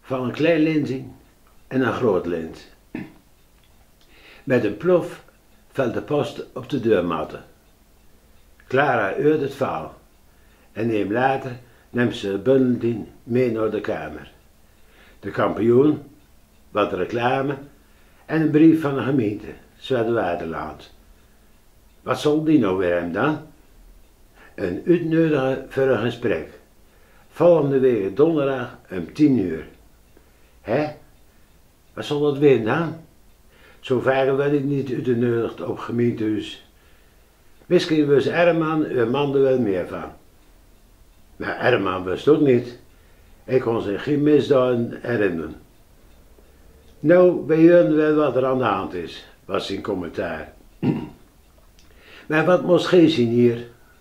van een klein lintje en een groot lint. Met een plof valt de post op de deurmatten. Clara hoort het verhaal en neemt later neemt ze het bundeltje mee naar de kamer. De kampioen, wat reclame en een brief van de gemeente, Zuid-Waterland. Wat zal die nou weer hebben dan? Een uitnodiging voor een gesprek. Volgende week donderdag om 10 uur. Hè? Wat zal dat weer dan? Zo vaak werd ik niet uitgenodigd op gemeentehuis. Misschien wist Herman uw man er wel meer van. Maar Herman wist ook niet. Ik kon zich geen misdaden herinneren. Nou, wij horen wel wat er aan de hand is, was zijn commentaar. Maar wat moest gij zien hier?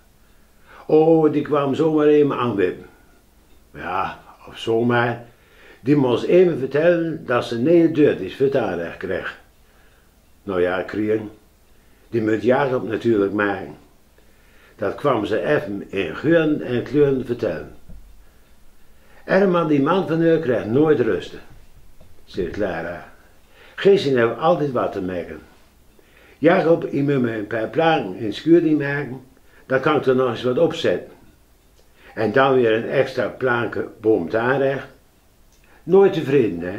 Oh, die kwam zomaar even aanwippen. Ja, of zomaar. Die moest even vertellen dat ze niet deurd is voor het aanrecht kreeg. Nou ja, kriegen. Die moet Jacob natuurlijk maken. Dat kwam ze even in geuren en kleuren vertellen. Herman, die man van u, krijgt nooit rusten, zegt Clara. Geesten hebben altijd wat te maken. Jacob, je moet me een paar platen in schuur maken, dan kan ik er nog eens wat opzetten. En dan weer een extra planken boom aanrecht. Nooit tevreden, hè?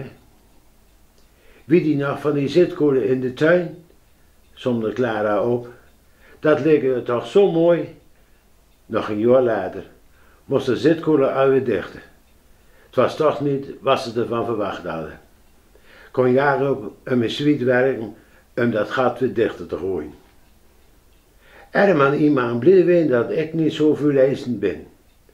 Wie die nog van die zitkolen in de tuin, somde Clara op, dat leek er toch zo mooi. Nog een jaar later moest de zitkolen alweer dichten. Het was toch niet wat ze ervan verwacht hadden. Kon Jacob een zwiet werken om dat gat weer dichter te gooien. Herman iemand blij ween dat ik niet zo veel lezen ben.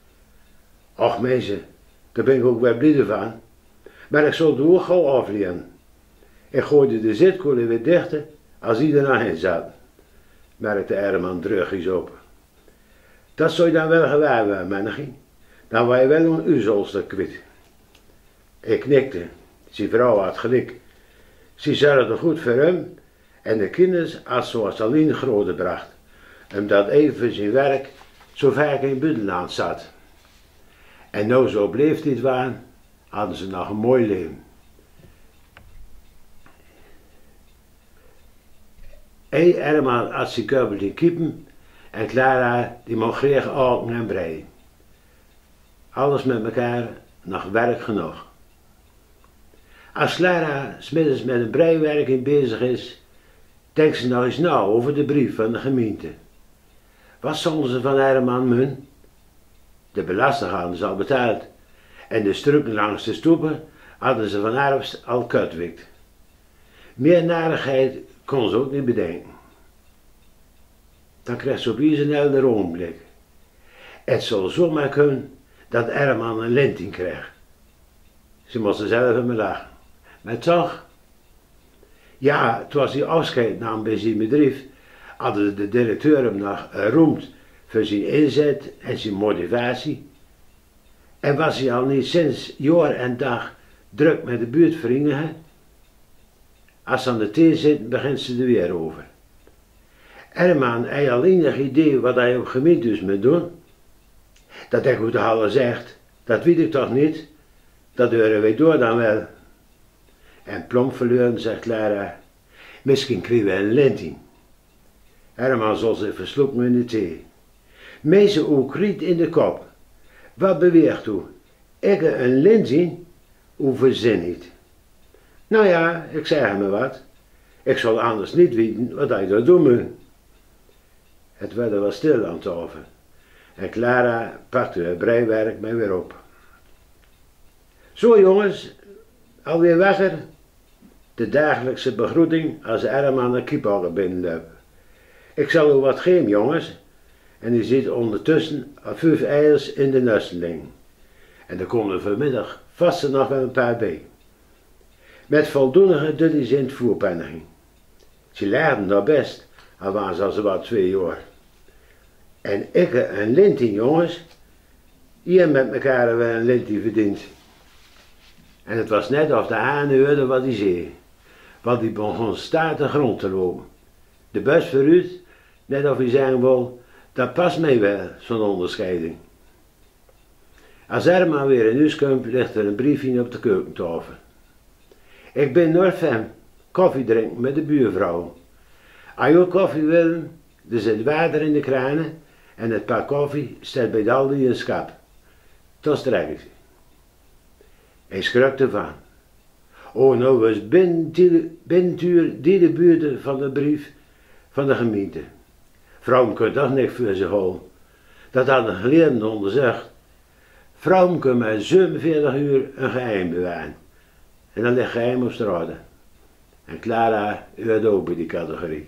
Och mensen, daar ben ik ook wel blij van. Maar ik zal het ook gauw afleren. Ik gooide de zitkolen weer dichter als hij er nog in zat, merkte Herman drugjes op. Dat zou je dan wel gewaar hebben, mannetje. Dan was je wel een uzelster kwijt. Ik knikte. Zijn vrouw had gelijk. Ze zorgde goed voor hem en de kinderen had zoals alleen grote bracht, omdat even zijn werk zo vaak in buitenland zat. En nou zo bleef dit waan, hadden ze nog een mooi leven. Herman had zijn kubbeltje kiepen en Clara die mocht graag alken en breien. Alles met elkaar nog werk genoeg. Als Clara 's middags met een breiwerking bezig is, denkt ze nog eens na over de brief van de gemeente. Wat zullen ze van Herman mun? De belasting hadden ze al betaald en de strukken langs de stoepen hadden ze van herfst al kutwikt. Meer narigheid kon ze ook niet bedenken. Dan kreeg ze opeens een helder ogenblik. Het zou zomaar kunnen dat Herman een linting kreeg. Ze moesten zelf in me lachen. Maar toch, ja, toen hij afscheid nam bij zijn bedrijf, hadden de directeur hem nog geroemd voor zijn inzet en zijn motivatie. En was hij al niet sinds jaar en dag druk met de buurtvrienden. Als ze aan de thee zitten, begint ze er weer over. Herman heeft al enig idee wat hij op gemeentehuis moet doen. Dat ik goed alle zegt, dat weet ik toch niet. Dat horen wij door dan wel. En plomp verloren, zegt Clara, misschien krijgen we een linting. Herman zal zich versloeken in de thee. Mezen ook riet in de kop. Wat beweegt u? Ik een linting? Hoe verzin niet. Nou ja, ik zeg hem wat. Ik zal anders niet weten wat hij daar doen moet. Het werd wel stil aan tafel. En Clara pakte het breiwerk mij weer op. Zo jongens, alweer wakker? De dagelijkse begroeting als Herman de kiephanger binnenloopt. Ik zal u wat geven jongens. En u ziet ondertussen al 5 eiers in de nesteling. En er komen vanmiddag vast er nog wel een paar bij. Met voldoende doet hij ze in het voerpenniging. Ze leerden dat best, al waren ze al wat 2 jaar. En ik een lintie jongens, hier met elkaar wel een lintie verdiend. En het was net of de haan hoorde wat hij zei, want die begon statig grond te lopen. De bus vooruit, net of hij zeggen wil, dat past mij wel, zo'n onderscheiding. Als Herman weer in huis komt, ligt er een briefje op de keukentafel. Ik ben Norfem, koffie drinken met de buurvrouw. Als je koffie wil, er zit water in de kranen en het pak koffie staat bij de Aldi in schap. Dat strek ik. Hij schrok ervan. Oh, nou was binnen die de buurten van de brief van de gemeente. Vrouwen kunnen toch niks voor zich houden. Dat had een geleerde onderzocht. Vrouwen kunnen maar 47 uur een geheim bewaren. En dan ligt geheim op straat. En Clara hoort ook bij die categorie.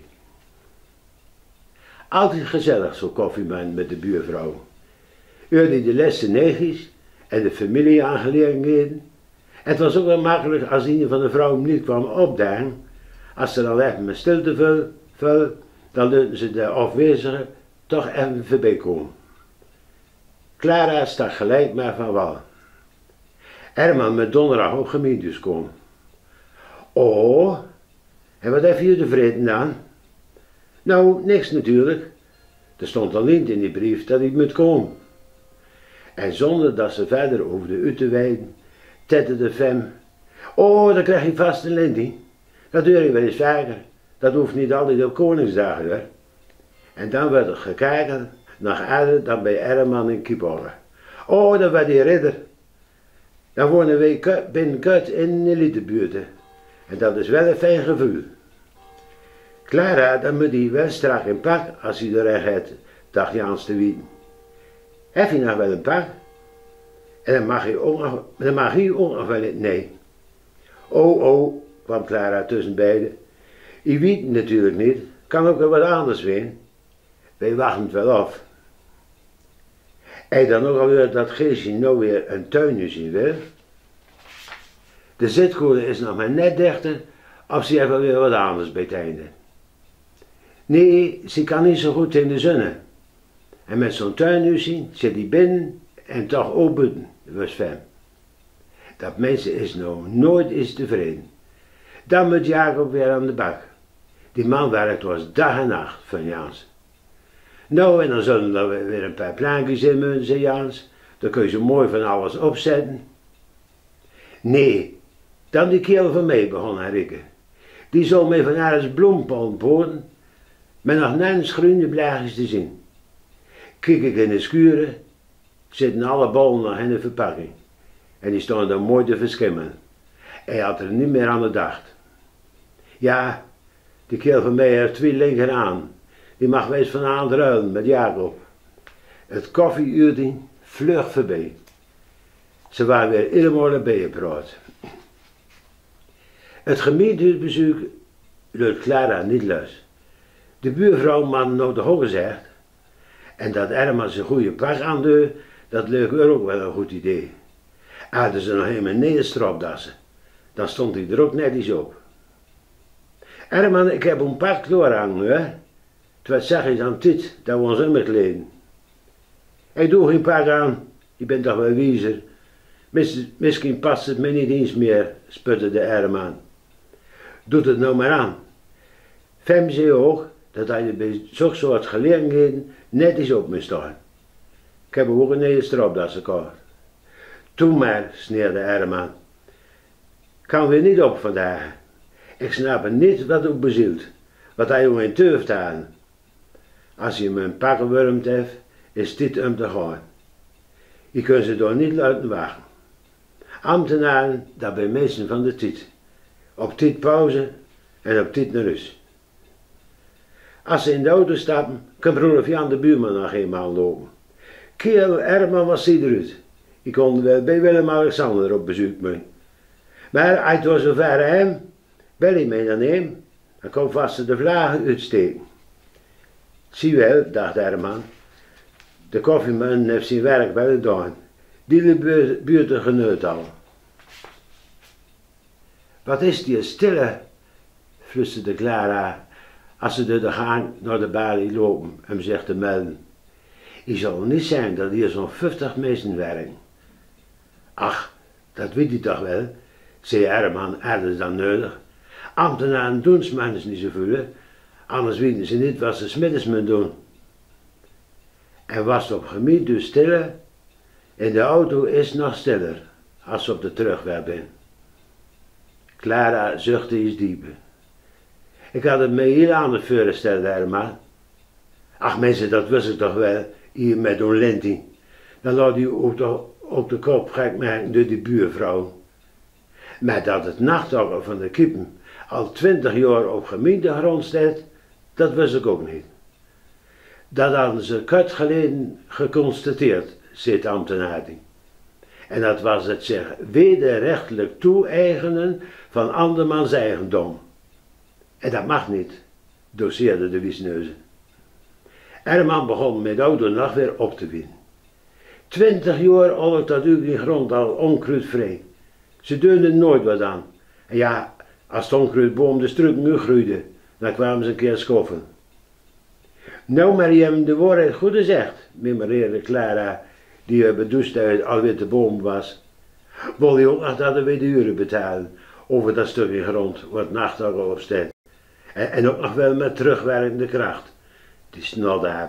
Altijd gezellig zo'n koffieman met de buurvrouw. Hoorde de lessen negies en de familieaangelegenheden. Het was ook wel makkelijk als een van de vrouwen niet kwam opdagen. Als ze dan even met stilte vul, dan lieten ze de afwezigen toch even voorbij komen. Clara stak gelijk maar van wal. Herman met donderdag op gemeentehuis komen. Oh, en wat heb je tevreden dan? Nou, niks natuurlijk. Er stond alleen in die brief dat hij moet komen. En zonder dat ze verder over de uit te wijden, tette Fem. Oh, dan krijg je vast een lindie. Dat doe je wel eens vaker. Dat hoeft niet altijd op Koningsdagen hoor. En dan werd er gekeken naar Adder dan bij Herman in Kiborgen. Oh, dan werd hij ridder. Dan wonen wij binnenkort in de elitebuurten. En dat is wel een fijn gevoel. Clara, dan moet hij wel strak in pak als hij de recht heeft, dacht Jans te weten. Heb je nog wel een pak? En dan mag hij ook nog wel een nee. Oh, kwam Clara tussen beiden. Je weet het natuurlijk niet, kan ook wel wat anders zijn. Wij wachten het wel af. En dan ook alweer dat Geesje nou weer een tuin zien wil. De zitkoele is nog maar net dichter, of ze heeft weer wat anders bij het einde. Nee, ze kan niet zo goed in de zonne. En met zo'n tuinhuisje zit hij binnen en toch ook buiten, was Fem. Dat mensen is nou nooit eens tevreden. Dan moet Jacob weer aan de bak. Die man werkt was dag en nacht van Jans. Nou, en dan zullen er weer een paar plankjes in moeten, zei Jans. Dan kun je zo mooi van alles opzetten. Nee, dan die kerel van mij, begon Henrike. Die zal mij van alles bloempalm poten, met nog nergens groene blaadjes te zien. Kijk ik in de schuren, zitten alle ballen nog in de verpakking. En die stonden dan mooi te verschimmen. Hij had er niet meer aan gedacht. Ja, die kerel van mij heeft 2 linker aan. Die mag wees vanavond ruilen met Jacob. Het koffieuurtje vlug voorbij. Ze waren weer helemaal bijgepraat. Het gemeentehuisbezoek luidt Clara niet los. De buurvrouw man nou toch ook gezegd. En dat Herman zijn goede pak aandoet, dat leek er ook wel een goed idee. Hadden ze nog helemaal nederstropdassen, dan stond hij er ook netjes op. Herman, ik heb een pak doorhangen, hè. Wat zeg je dan dit, dat we ons inkleden? Ik doe geen pak aan, je bent toch wel wiezer. Misschien past het me niet eens meer, sputterde Herman. Doet het nou maar aan. Fem zei ook dat hij bij zo'n soort gelegenheden netjes op moest staan. Ik heb ook een hele stropdas gekocht. Toen maar, sneerde Herman. Kan weer niet op vandaag. Ik snap niet wat ook bezielt, wat hij ook in turft aan. Als je me een pakken wurmt heeft, is dit om te gaan. Je kunt ze door niet laten wachten. Ambtenaren, dat bij mensen van de tijd. Op tijd pauze en op tijd naar huis. Als ze in de auto stappen, kan broer Jan de buurman nog eenmaal lopen. Kerel Herman was hij eruit. Ik kon wel bij Willem-Alexander op bezoek mee. Maar als het was zover hem, bel hij mij dan heen, dan kon vast de vlagen uitsteken. Zie wel, dacht Herman, de koffieman heeft zijn werk wel gedaan. Die buurten geneut al. Wat is die stille, fluisterde Clara, als ze door de gang naar de balie lopen om zich te melden. Het zal niet zijn dat hier zo'n 50 mensen werken. Ach, dat weet hij toch wel, zei Herman eerder dan nodig. Ambtenaren doen s'morgens niet zoveel, anders weten ze niet wat ze 's middags moeten doen. En was het op gebied dus stille, In de auto is het nog stiller als ze op de terugweg ben. Clara zuchtte iets dieper. Ik had het me heel anders voorgesteld, Herman. Ach mensen, dat wist ik toch wel, hier met zo'n Lintie. Dan laat u ook toch op de kop gek maken door die buurvrouw. Maar dat het nachtwakker van de kippen al 20 jaar op gemeentegrond staat, dat wist ik ook niet. Dat hadden ze kort geleden geconstateerd, zegt de ambtenaar. En dat was het zich wederrechtelijk toe-eigenen van andermans eigendom. En dat mag niet, doseerde de Wiesneuzen. Herman begon met oude nacht weer op te winnen. 20 jaar al dat u die grond al onkruidvrij. Ze deunden nooit wat aan. En ja, als de onkruidboom de struiken nu groeide, dan kwamen ze een keer schoffen. Nou, maar je hebt de waarheid goed gezegd, memoreerde Clara, die bedoest uit alweer de boom was. Wil je ook nog dat we de huren betalen over dat stukje grond wat nachtwakker op staat. En ook nog wel met terugwerkende kracht. Die snoddaap.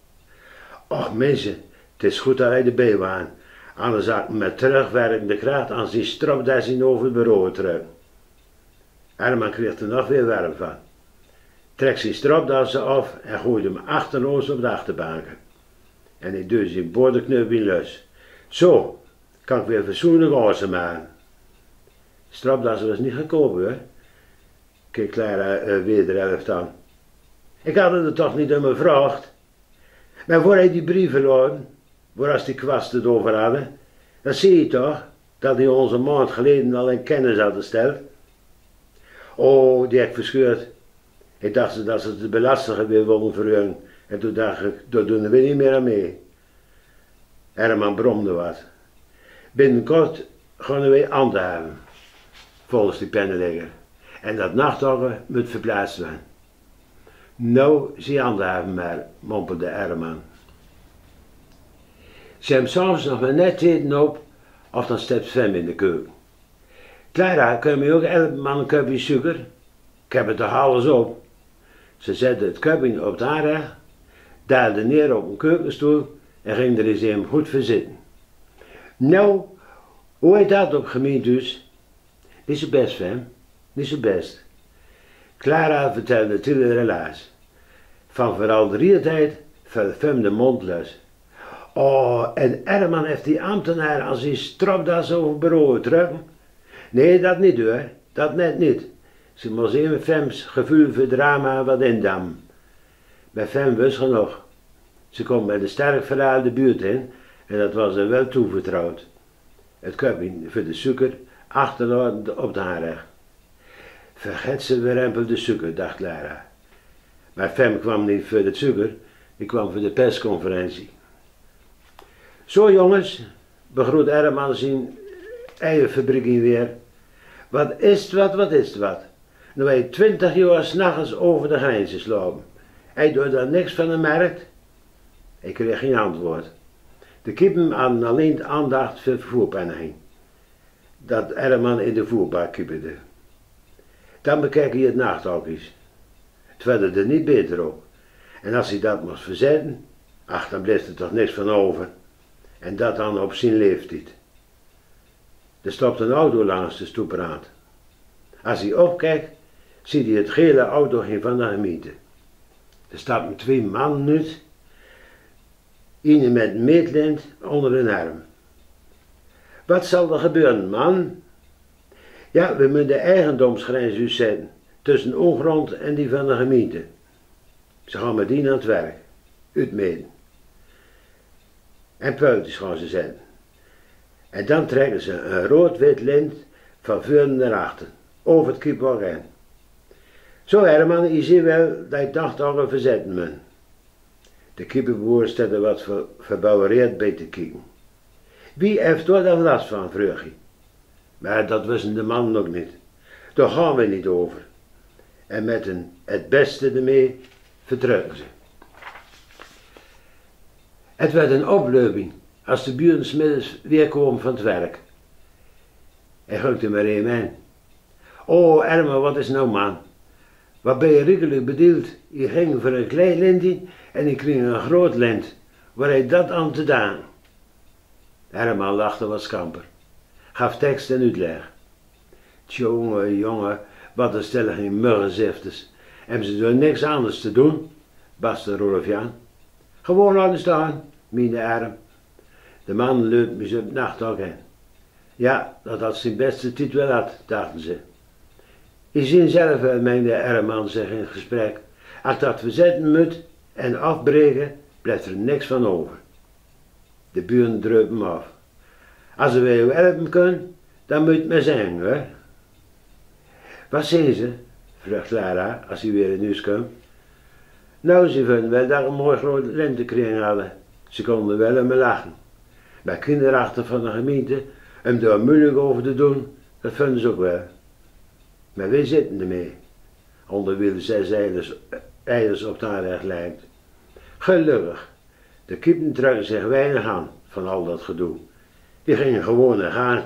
Och mensen, het is goed dat wij erbij waren. Anders had ik met terugwerkende kracht aan zijn stropdas over het bureau terug. Herman kreeg er nog weer warm van. Trek zijn stropdassen af en gooide hem achterloos op de achterbanken. En hij deed zijn bordenkneup in los. Zo, kan ik weer fatsoenlijk oorzen maken. Stropdassen was niet gekomen hoor. Keek Clara weer de helft aan. Ik had het er toch niet om gevraagd. Maar voor hij die brieven laden, waar als die kwast het over hadden, dan zie je toch dat hij ons een maand geleden al in kennis hadden gesteld. Oh, die heb ik verscheurd. Ik dacht dat ze de belastingen weer wilden verhogen. En toen dacht ik, daar doen we niet meer aan mee. Herman bromde wat. Binnenkort gaan we handhaven, volgens die pennenlegger. En dat nachtwakker moet verplaatst worden. Nou, zie handhaven maar, mompelde Herman. Ze hebben s'avonds nog maar net eten op, of dan stept Sven in de keuken. Clara, kun je me ook helpen met een kupje suiker? Ik heb het toch alles op. Ze zette het kupje op de aanrecht, daalde neer op een keukenstoel en ging er eens hem goed voor zitten. Nou, hoe heet dat op gemeentehuis? Niet zo best, Sven, niet zo best. Clara vertelde Tille relaas. Van vooral de tijd viel Fem de mond los. Oh, en Herman heeft die ambtenaar aan zijn stropdas over het bureau drukken? Nee, dat niet hoor, dat net niet. Ze moest even Fems gevoel voor drama wat indammen. Bij Fem wist genoeg. Ze komt bij de sterk verhaalde buurt in en dat was er wel toevertrouwd. Het kupje voor de suiker achterlaten op de aanrecht. Vergeet ze weer de suiker, dacht Clara. Maar Fem kwam niet voor de suiker, die kwam voor de persconferentie. Zo jongens, begroet Herman zijn eierfabriek weer. Wat is het wat, wat is het wat? Nu wij 20 jaar 's nachts over de grenzen slopen. Hij doet er niks van de markt. Ik kreeg geen antwoord. De kippen hadden alleen de aandacht voor vervoerpenniging. Dat Herman in de voerbak kipperde. Dan bekijk hij het nachthokjes. Het werd er niet beter op. En als hij dat moest verzetten, ach, dan bleef er toch niks van over. En dat dan op zijn leeftijd. Er stopt een auto langs de stoepraad. Als hij opkijkt, ziet hij het gele auto van de gemeente. Er stappen 2 mannen uit, een met een meetlint onder hun arm. Wat zal er gebeuren, man? Ja, we moeten de eigendomsgrens uitzetten tussen ongrond en die van de gemeente. Ze gaan met die aan het werk, uitmeten. En puiltjes gaan ze zetten. En dan trekken ze een rood-wit lint van voor naar achter, over het kiepwag heen. Zo Herman, je ziet wel dat je nachtwakker verzetten moet. De kippenboer staat er wat verbouwereerd bij te kijken. Wie heeft daar dan last van, vroeg hij. Maar dat wisten de mannen ook niet. Daar gaan we niet over. En met het beste ermee vertrekken ze. Het werd een opleuping als de buren 's middags weer komen van het werk. Hij ging er maar een in. Oh, Herman, wat is nou man? Wat ben je riekelijk bedeeld? Je ging voor een klein lintje en ik kreeg een groot lint. Waar hij dat aan te doen? Herman lachte wat schamper. Gaf tekst en uitleg. Tjonge, jongen, wat een stelling muggenzifters. Hebben ze door niks anders te doen? Baste Rolf Jan. Gewoon laten staan, meende Arm. De man leupt me op nacht ook in. Ja, dat had zijn beste tijd wel had, dachten ze. Je ziet zelf wel, meende Herman zich in het gesprek. Als dat verzetten moet en afbreken, blijft er niks van over. De buren dreupen hem af. Als we jou helpen kunnen, dan moet het maar zijn, hoor. Wat zien ze? Vroeg Clara, als hij weer in huis kwam. Nou, ze vonden wel dat we een mooi groot lentekring hadden. Ze konden wel om me lachen. Bij kinderachter van de gemeente, om daar moeilijk over te doen, dat vonden ze ook wel. Maar wij zitten ermee. Onder wie de 6 eilers op de aanrecht lijkt. Gelukkig. De kiepen trekken zich weinig aan van al dat gedoe. Die gingen gewoon naar gang.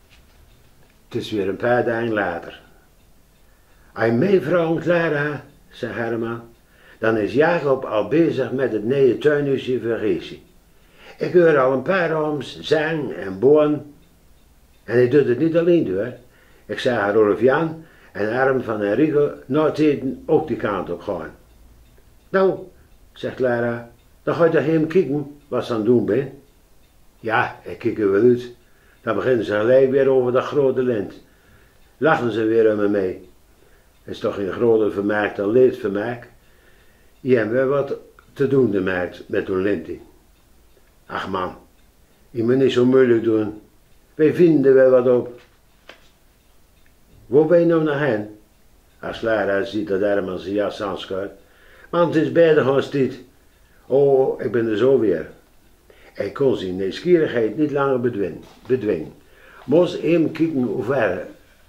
Het is weer een paar dagen later. Als mevrouw Clara, zei Herman, dan is Jacob al bezig met het nieuwe tuinhuisje voor Geesie. Ik hoor al een paar ooms zang en boon. En hij doet het niet alleen hoor. Ik zag Rolf Jan en Arm van Enrico na het eten ook die kant op gaan. Nou, zegt Clara, dan ga je toch even kijken wat ze aan het doen ben. Ja, ik kijk er wel uit. Dan beginnen ze gelijk weer over dat grote lint. Lachen ze weer om me mee. Het is toch geen groter vermaak dan leedvermaak. Je hebt wel wat te doen gemaakt met zo'n lintie. Ach man, je moet niet zo moeilijk doen. Wij vinden er wel wat op. Waar ben je nou naar hen? Als Clara ziet dat Herman zijn jas aanschuift. Want het is beide gaan dit. Oh, ik ben er zo weer. Hij kon zijn nieuwsgierigheid niet langer bedwingen. Moest even kijken hoe ver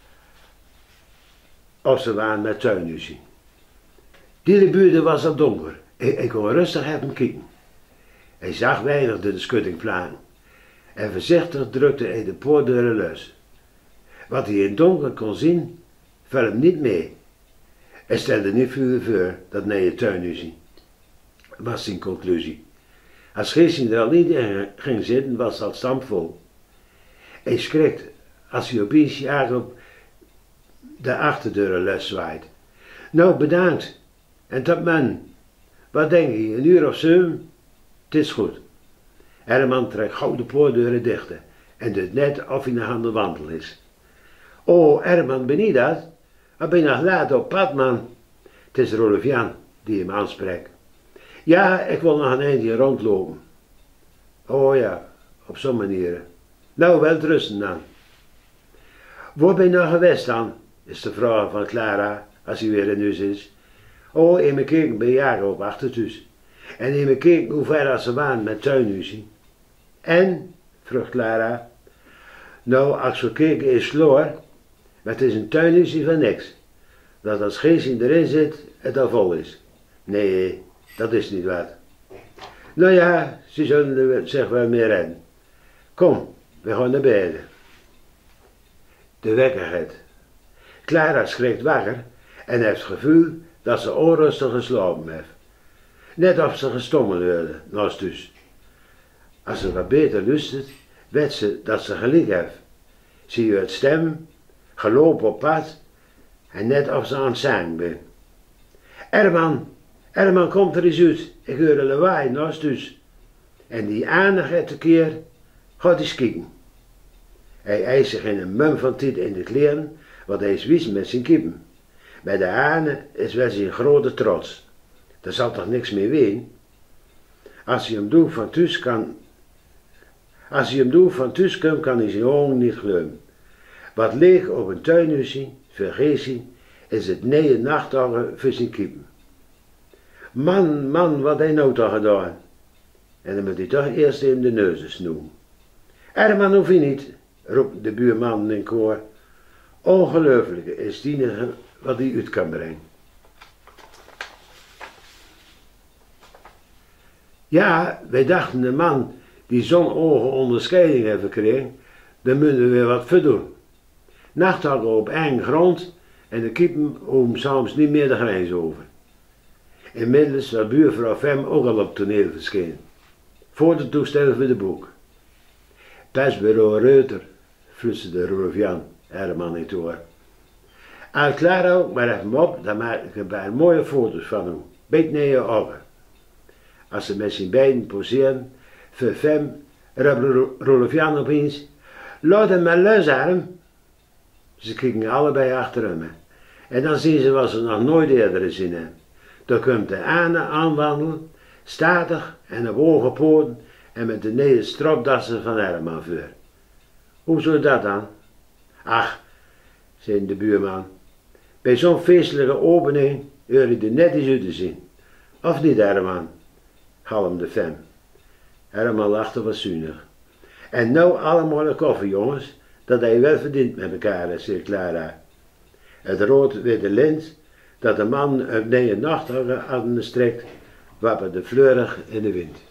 of ze waren met tuinhuisje. Die buurt was al donker. Ik kon rustig even kijken. Hij zag weinig door de schuttingplan. En voorzichtig drukte hij de poortdeuren los. Wat hij in het donker kon zien, viel hem niet mee. Hij stelde niet veel voor dat nieuwe tuinhuisje. Was zijn conclusie. Als Geesje er al niet in ging zitten, was het al stampvol. Hij schrikt als hij opeens Jacob de achterdeuren los zwaait. Nou, bedankt. En tot man. Wat denk je, een uur of 7? Het is goed. Herman trekt gauw de poortdeuren dicht en doet net of hij nog aan de wandel is. Oh, Herman, ben je dat? Wat ben je nog laat op pad, man? Het is Rolf Jan die hem aanspreekt. Ja, ik wil nog een eindje rondlopen. Oh ja, op zo'n manier. Nou, wel rusten dan. Waar ben je nou geweest dan? Is de vraag van Clara, als hij weer in huis is. Oh, even kijken bij Jacob achter thuis. En even kijken hoe ver ze waren met tuinhuisje. En, vroeg Clara. Nou, als we kijken is sloor, maar het is een tuinhuisje van niks. Dat als Geesje erin zit, het al vol is. Nee, dat is niet wat. Nou ja, ze zullen zich wel meer redden. Kom, we gaan naar beneden. De wekker gaat. Clara schrikt wakker en heeft het gevoel dat ze onrustig geslapen heeft. Net of ze gestommeld werden naast thuis. Als ze wat beter luistert, weet ze dat ze gelijk heeft. Ze hoort stemmen, gelopen op pad en net of ze aan het zingen ben. Herman komt er eens uit, ik hoor een lawaai naast thuis. En die aandacht keer gaat eens kijken. Hij eist zich in een mum van tijd in de kleren, wat hij is wist met zijn kippen. Bij de hanen is wel zijn grote trots. Er zal toch niks meer ween? Als hij hem doet van thuis komt, kan hij zijn ogen niet geloven. Wat leeg op een tuinhuisje, vergeet hij, is het nieuwe nachtdagen voor zijn kippen. Man, wat hij nou toch gedaan? En dan moet hij toch eerst even de neuzen snoeien. Herman hoef je niet, roept de buurman in koor. Ongelooflijk is het enige wat hij uit kan brengen. Ja, wij dachten de man die zo'n ogen onderscheiding heeft gekregen, daar moeten we weer wat voor doen. Nachtdagen op eigen grond en de kippen om soms niet meer de grens over. Inmiddels was buurvrouw Fem ook al op toneel verschenen. Voor de toestel voor de boek. Persbureau Reuter, fluisterde Rudolf Jan, Herman niet hoor. Al klaar ook, maar even op, dan maak ik een paar mooie foto's van hem. Beet naar je ogen. Als ze met zijn beiden poseren, voor Fem, roept Rudolf Jan opeens, laat hem maar los, Arm. Ze kijken allebei achter hem. En dan zien ze wat ze nog nooit eerder gezien hebben. Dan komt de ene aanwandelen, statig en op hoge poten en met de negen stropdassen van Herman voor. Hoe zou dat dan? Ach, zei de buurman, bij zo'n feestelijke opening hoor je er net eens uit te zien. Of niet, Herman? Galmde Fem. Herman lachte wat zuinig. En nou allemaal een koffie, jongens, dat hij wel verdient met elkaar, zei Clara. Het rood-witte lint dat de man op 9 nacht hadden gestrekt, wapperde fleurig in de wind.